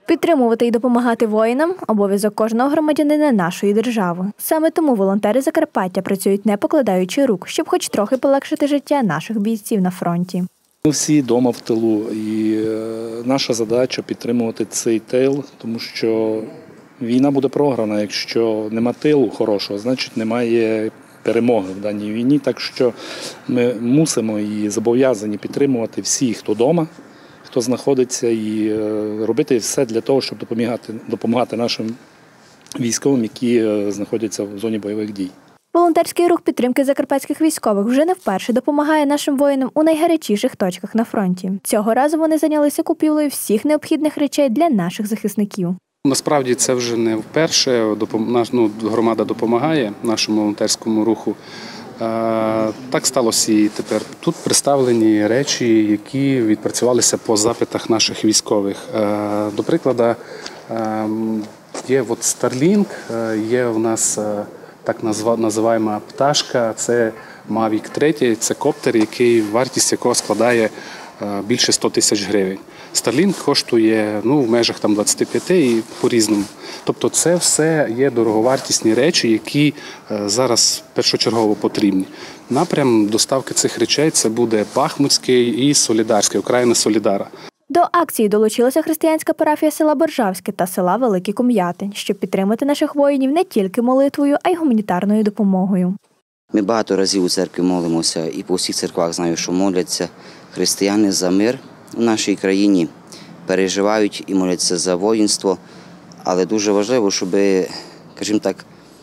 Підтримувати і допомагати воїнам – обов'язок кожного громадянина нашої держави. Саме тому волонтери Закарпаття працюють не покладаючи рук, щоб хоч трохи полегшити життя наших бійців на фронті. Ми всі вдома в тилу, і наша задача – підтримувати цей тил, тому що війна буде програна. Якщо нема тилу хорошого, значить немає перемоги в даній війні. Так що ми мусимо і зобов'язані підтримувати всіх, хто вдома, хто знаходиться, і робити все для того, щоб допомагати нашим військовим, які знаходяться в зоні бойових дій. Волонтерський рух підтримки закарпатських військових вже не вперше допомагає нашим воїнам у найгарячіших точках на фронті. Цього разу вони зайнялися купівлею всіх необхідних речей для наших захисників. Насправді це вже не вперше. Громада допомагає нашому волонтерському руху. Так сталося і тепер. Тут представлені речі, які відпрацювалися по запитах наших військових. До прикладу, є Starlink, є у нас так називаємо пташка, це Mavic 3, це коптер, вартість якого складає більше 100 тисяч гривень. Starlink коштує в межах 25 і по-різному. Тобто це все є дороговартісні речі, які зараз першочергово потрібні. Напрям доставки цих речей – це буде Бахмутський і Солідарський, окраїна Солідара. До акції долучилася християнська парафія села Боржавське та села Великі Ком'яти, щоб підтримати наших воїнів не тільки молитвою, а й гуманітарною допомогою. Ми багато разів у церкві молимося і по всіх церквах знаю, що моляться християни за мир у нашій країні, переживають і моляться за воїнство, але дуже важливо, щоб, скажімо так,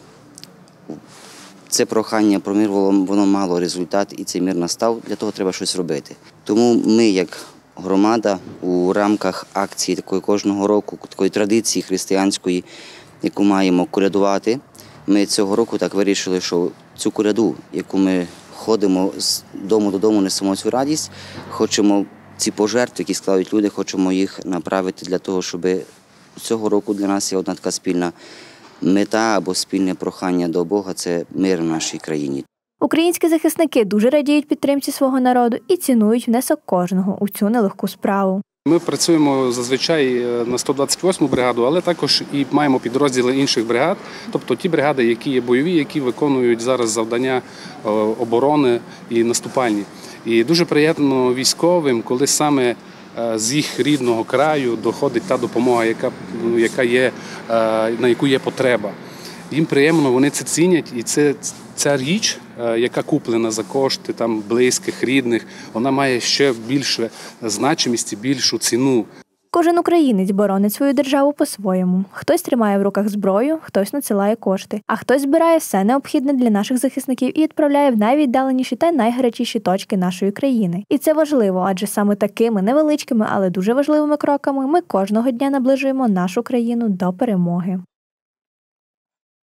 це прохання про мир, воно мало результат і цей мир настав, для того треба щось робити. Тому ми, як громада, у рамках акції такої кожного року, такої традиції християнської, яку маємо колядувати, ми цього року так вирішили, що цю коляду, яку ми ходимо з дому додому, несемо цю радість, хочемо ці пожертви, які складають люди, хочемо їх направити для того, щоб цього року для нас є одна така спільна мета або спільне прохання до Бога – це мир в нашій країні. Українські захисники дуже радіють підтримці свого народу і цінують внесок кожного у цю нелегку справу. Ми працюємо зазвичай на 128-му бригаду, але також і маємо підрозділи інших бригад, тобто ті бригади, які є бойові, які виконують зараз завдання оборони і наступальні. І дуже приємно військовим, коли саме з їх рідного краю доходить та допомога, на яку є потреба. Їм приємно, вони це цінять, і ця річ, яка куплена за кошти близьких, рідних, вона має ще більшу значимість і більшу ціну. Кожен українець боронить свою державу по-своєму. Хтось тримає в руках зброю, хтось надсилає кошти, а хтось збирає все необхідне для наших захисників і відправляє в найвіддаленіші та найгарячіші точки нашої країни. І це важливо, адже саме такими невеличкими, але дуже важливими кроками ми кожного дня наближуємо нашу країну до перемоги.